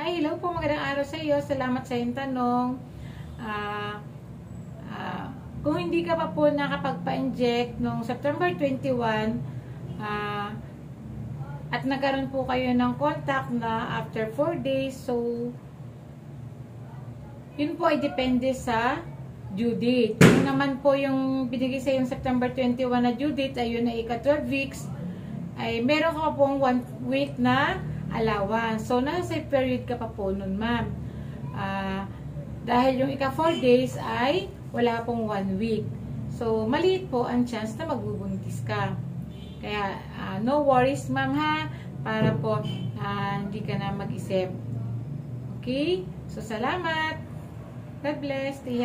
Ay, hello po, magandang araw sa iyo. Salamat sa iyong tanong. Kung hindi ka pa po nakapagpa-inject noong September 21, at nagkaroon po kayo ng contact na after 4 days, so yun po ay depende sa due date. Kung naman po yung binigay sa yung September 21 na due date, ay yun na ika 12 weeks, ay meron ka pong 1 week na allowance. So, nasa period ka pa po nun, ma'am. Dahil yung ika 4 days ay wala pong 1 week. So, maliit po ang chance na magbubuntis ka. Kaya, no worries, ma'am, ha? Para po hindi ka na mag-isip. Okay? So, salamat. God bless.